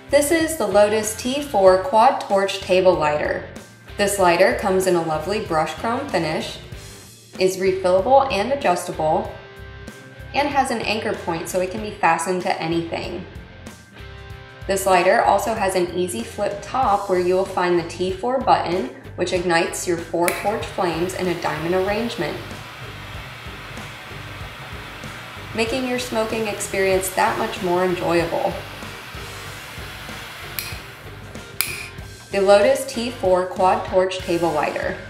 This is the Lotus T4 Quad Torch Table Lighter. This lighter comes in a lovely brushed chrome finish, is refillable and adjustable, and has an anchor point so it can be fastened to anything. This lighter also has an easy flip top where you will find the T4 button, which ignites your 4 torch flames in a diamond arrangement, making your smoking experience that much more enjoyable. The Lotus T4 Quad Torch Table Lighter.